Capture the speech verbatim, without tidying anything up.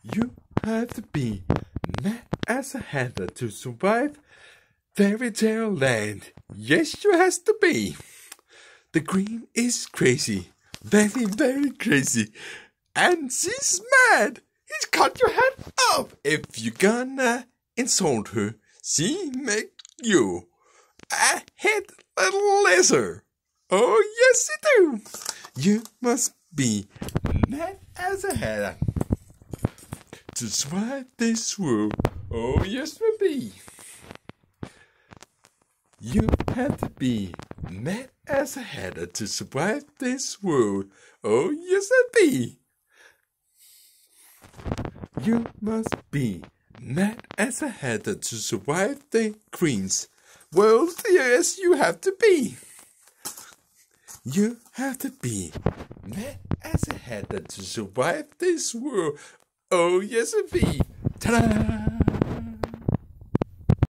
You have to be mad as a hatter to survive fairy tale land. Yes, you has to be. The queen is crazy, very, very crazy, and she's mad. He's cut your head off. If you gonna insult her, she make you a head little lizard. Oh, yes, you do. You must be mad as a hatter to survive this world. Oh, yes, will be. You have to be mad as a hatter to survive this world. Oh, yes, I be. You must be mad as a hatter to survive the queen's world. Yes, you have to be. You have to be mad as a hatter to survive this world. Oh, yes, I be. Ta-da!